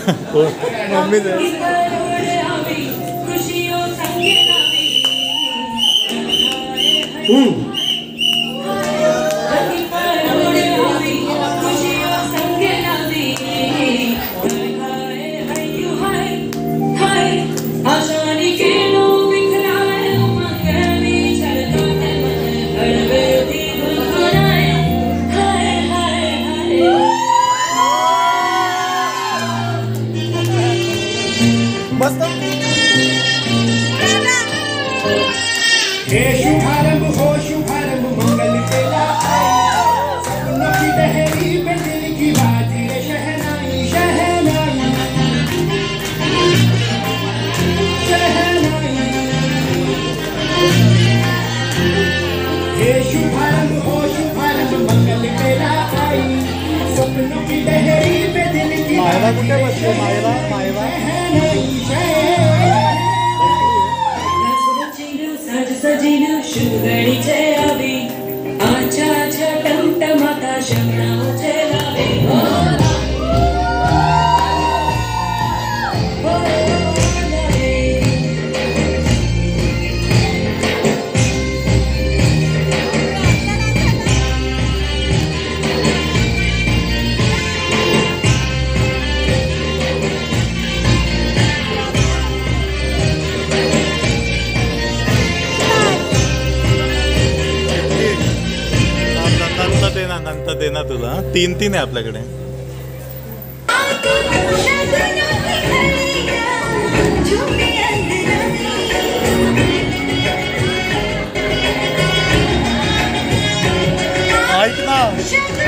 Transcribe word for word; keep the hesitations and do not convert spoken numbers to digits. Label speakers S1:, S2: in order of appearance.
S1: mummy से मस्त हे शुभारंभ हो शुभारंभ मंगल बेला सपनों की लहरी पे दिल की बाजी रे शहनाई शहनाई शहनाई हे शुभारंभ हो शुभारंभ मंगल बेला आई सपनों की लहरी पे दिल की मायरा कुठे बसले मायरा मायरा
S2: सजीनु शुगड़ी चेलावी आचा आचा टमटमाता शमनाओ चेलावी
S1: नंतर देना तुला तीन तीन आहे आपल्याकडे ऐक ना